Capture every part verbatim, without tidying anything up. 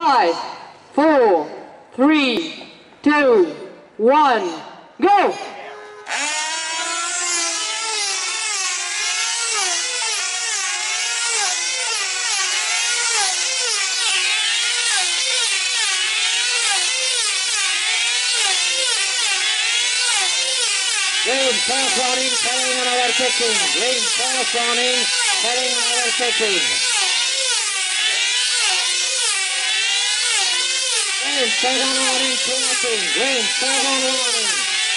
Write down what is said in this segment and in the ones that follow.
Five, four, three, two, one, go! Green, first running, carrying and overtaking. Green, first running, carrying and overtaking. Green, second running, crossing. Green, second running.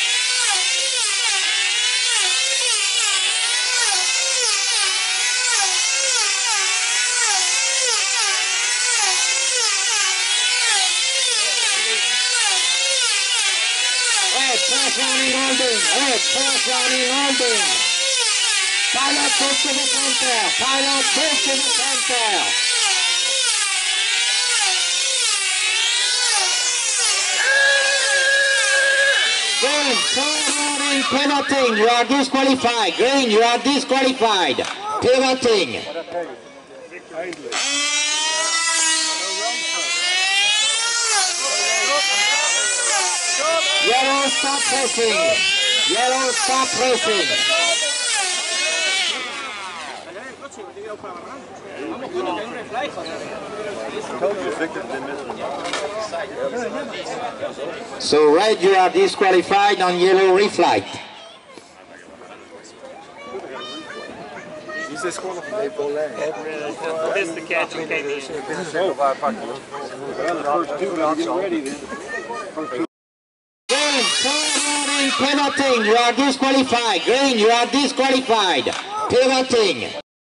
Red, first running, holding. Red, first running, holding. Pilot goes to the center. Pilot goes to the center. Green, third running, pivoting. You are disqualified. Green, you are disqualified. Pivoting. Yellow, stop racing. Yellow, stop racing. So red, you are disqualified, on yellow, reflight. Bästa catchen came in. Green, third running, pivoting. You are disqualified. Green, you are disqualified. Pivoting.